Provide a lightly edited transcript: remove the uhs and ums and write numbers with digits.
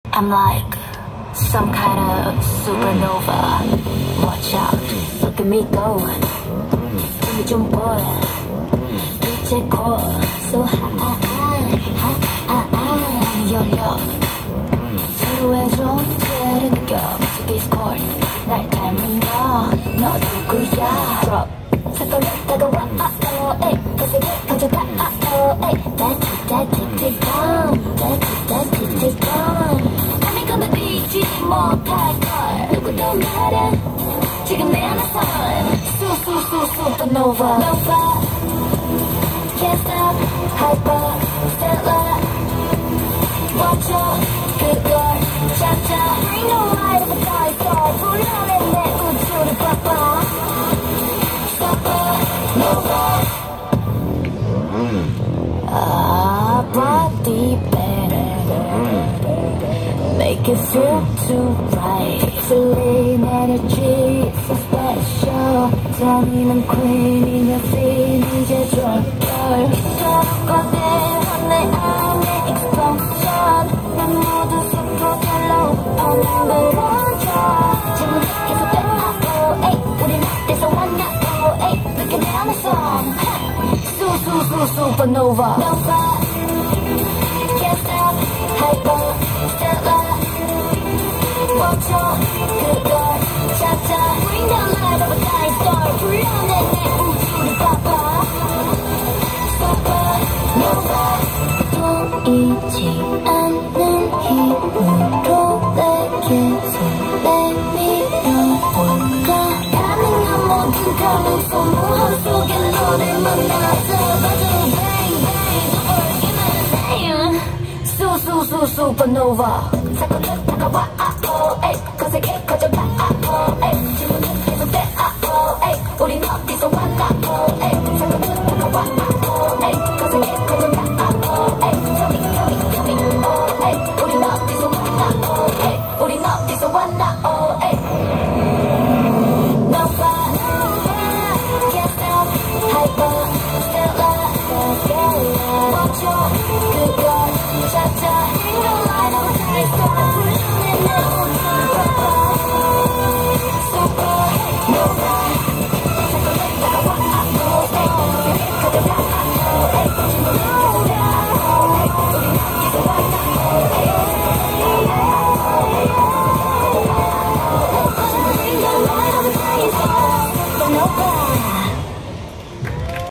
I'm like some kind of supernova. Watch out, look at me go. 힘이 좀 보여. 빛의 core so high, 열려. 서로의 존재를 느껴. Discord 날 닮은 너 누구야? Drop 사건이 다가와. 에이 거세게 가져가. That tick down. 건드리지 못할 걸 누구도 말해 지금 내 안에선 supernova Can't stop hyper stellar Watch out 그걸 찾아 Bring the light of a dark star 불러내 내 우주를 봐봐 supernova body better Make it feel too right Pixelating energy so special 다니는 queen in your feet 이제 좋아걸 거대한 내 안에 explosion 난 모두 superhello 없는 거죠 지금 계속돼 에이 우린 어디서 왔냐고 에이 Look at 내 안에서 supernova Can't stop hyper stellar Watch out 그걸 찾아 Bring the light of a dying star 불러내 내 우주를 봐봐 supernova 보이지 않는 힘으로 내게서 내밀어올까 가능한 모든 가능성 무한 속에 너를 만나서 가져로 bang bang 더 벌기는 supernova 사건은 다가와 에이 거세게 커져가 에이 질문은 계속돼 에이 우린 어디서 왔나